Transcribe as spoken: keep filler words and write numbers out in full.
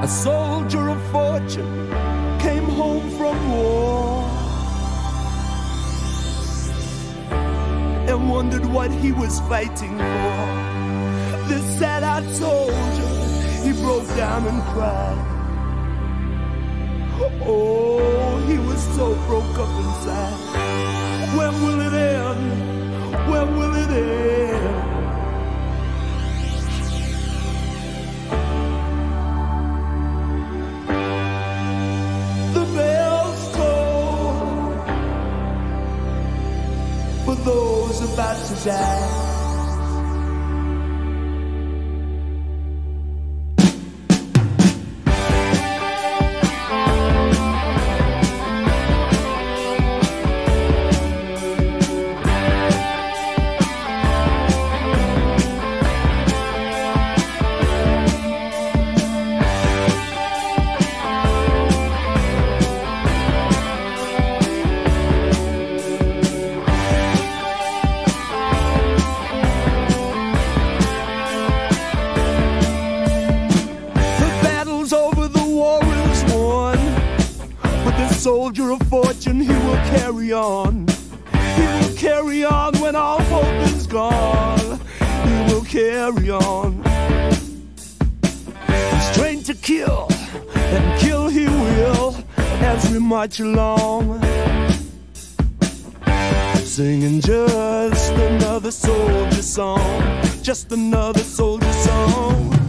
A soldier of fortune came home from war and wondered what he was fighting for. This sad-eyed soldier, he broke down and cried. Oh, he was so broke up inside. When will it end? When will it end? The bells toll for those about to die. Soldier of fortune, he will carry on. He will carry on when all hope is gone. He will carry on. He's trained to kill, and kill he will as we march along, singing just another soldier song, just another soldier song.